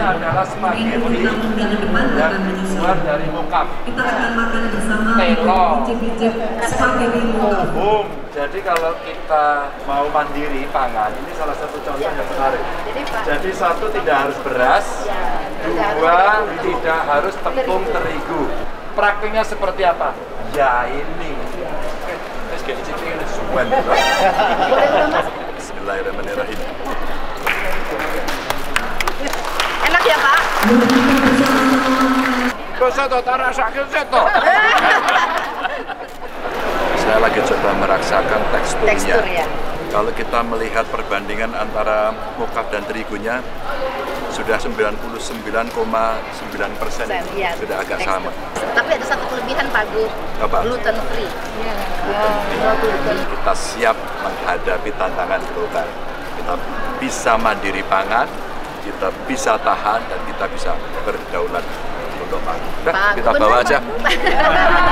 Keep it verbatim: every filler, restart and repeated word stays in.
adalah spaghetti yang dibuat dari mokaf. Kita akan makan bersama Telo. spaghetti mokaf. Boom. Jadi kalau kita mau mandiri pangan, ini salah satu contoh yang menarik. Jadi satu tidak harus beras, dua tidak harus tepung terigu. Praktiknya seperti apa? Ya ini. Bismillahirrahmanirrahim. Enak ya Pak? Seto, tara sakit seto. Saya lagi coba merasakan teksturnya. Tekstur ya. Kalau kita melihat perbandingan antara mokaf dan terigunya, sudah sembilan puluh sembilan koma sembilan persen, ya, sudah agak tekstur. sama. Tapi ada satu kelebihan Pak Gu, Apa? gluten free. Ya. Gluten free. Kita siap menghadapi tantangan global. Kita bisa mandiri pangan, kita bisa tahan, dan kita bisa berdaulat untuk pangan. Udah, Pak, kita bener, bawa Pak. aja.